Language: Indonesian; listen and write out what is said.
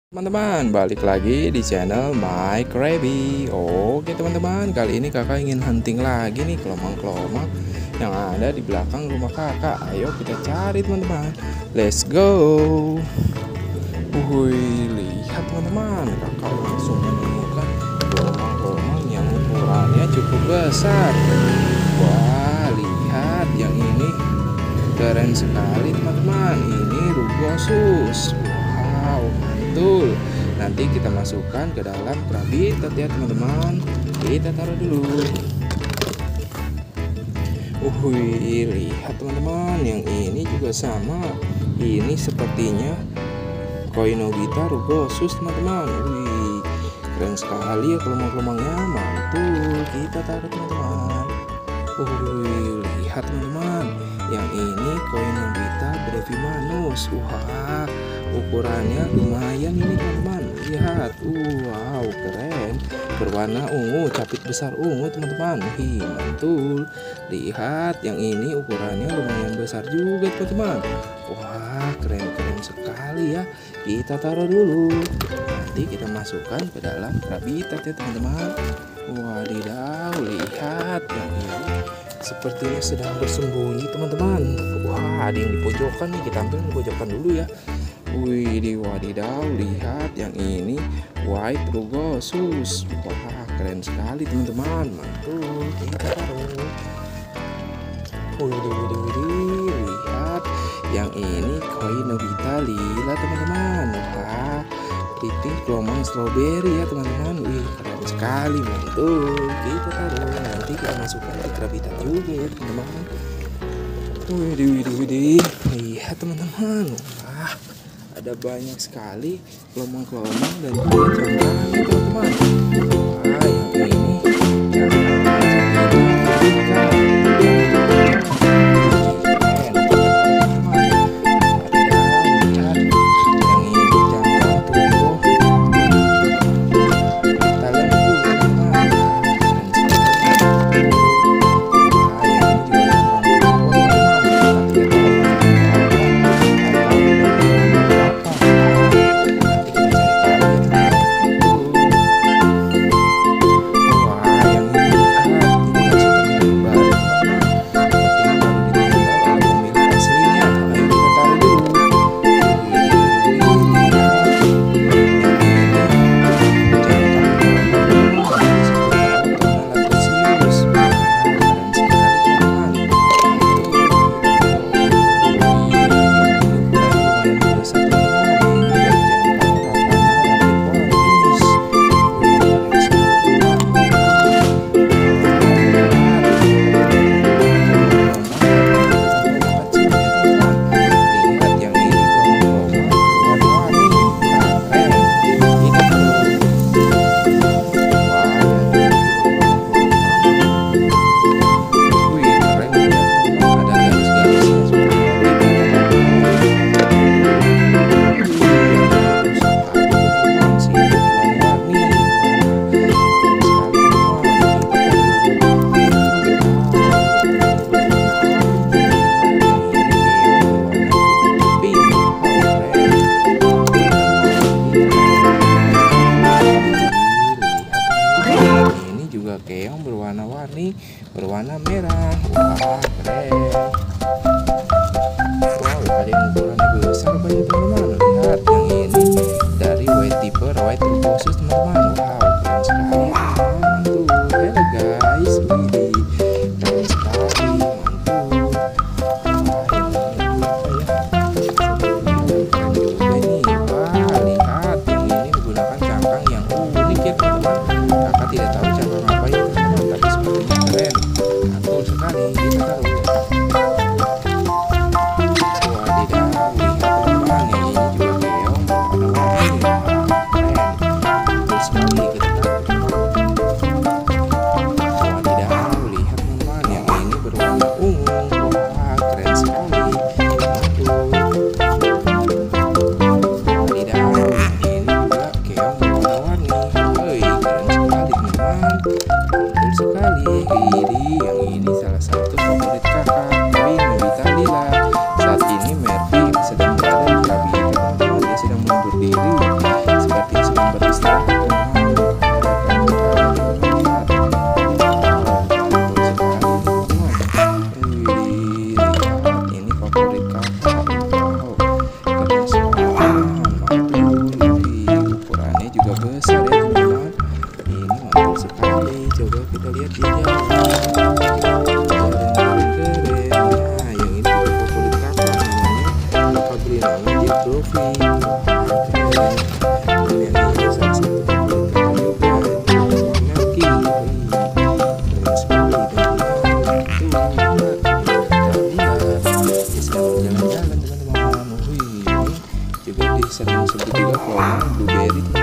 Teman-teman, balik lagi di channel My Krabby. Oke teman-teman, kali ini kakak ingin hunting lagi nih kelomang-kelomang yang ada di belakang rumah kakak. Ayo kita cari teman-teman, let's go. Lihat teman-teman, kakak langsung menemukan kelomang-kelomang yang ukurannya cukup besar. Wah, lihat yang ini keren sekali teman-teman. Ini rugosus. Wow, betul. Nanti kita masukkan ke dalam krabitat ya teman-teman. Kita taruh dulu. Lihat teman-teman, yang ini juga sama. Ini sepertinya Koinobita rugosus teman-teman. Keren sekali ya kelomang-kelomangnya. Mantul. Kita taruh teman-teman. Lihat teman-teman, yang ini Koinobita brevimanus. Wah, ukurannya lumayan ini teman-teman. Lihat, wow, keren, berwarna ungu, capit besar ungu teman-teman. Mantul. Lihat, yang ini ukurannya lumayan besar juga teman-teman. Wah, keren-keren sekali ya. Kita taruh dulu, nanti kita masukkan ke dalam krabitat ya teman-teman. Wadidaw, lihat, yang ini sepertinya sedang bersembunyi teman-teman. Wah, ada yang di pojokan nih, kita ambil di pojokan dulu ya. Wadidaw, lihat yang ini white rugosus. Wah, keren sekali teman-teman. Mantul, kita taruh. Lihat yang ini Koinobita lila teman-teman. Wah, titik kelomang stroberi ya teman-teman. Keren sekali, mantul. Kita taruh, nanti kita masukkan ke krabitat juga ya teman-teman. Lihat teman-teman. Wah, ada banyak sekali kelomang-kelomang dan juga cangkangnya teman-teman. Wah, yang ini keong berwarna-warni, berwarna merah. Wah, keren. Wow, ada yang ukurannya besar banyak teman-teman. Lihat yang ini dari white tipe white rugosus teman-teman. Wow, keren sekali. Mantul. Hello guys, keren sekali. Mantul. Wah, lihat yang ini menggunakan cangkang yang unik ya teman-teman. Kakak tidak tahu cangkang apa ya teman-teman, tapi sepertinya keren. Mantul sekali. Kita taruh lihat dia jalan. Keren. Nah, yang ini juga favorit kakak, namanya kakak beri nama dia Dovi. Keren. Dan yang ini salah satu favorit kakak juga, namanya Melki. Keren sekali teman-teman. Tuh, kita lihat dia sedang jalan-jalan teman-teman. Wih, ini juga disering disebut juga pohon blueberry.